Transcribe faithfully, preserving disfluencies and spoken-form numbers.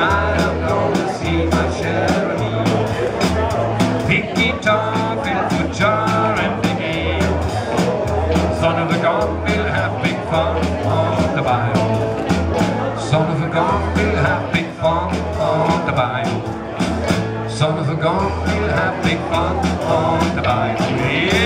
I'm gonna see my share of need. Big guitar, fill for jar and big ale. Son of a gun, we'll have big fun on the bayou. Son of a gun, we'll have big fun on the bayou. Son of a gun, we'll have big fun on the bayou. Yeah.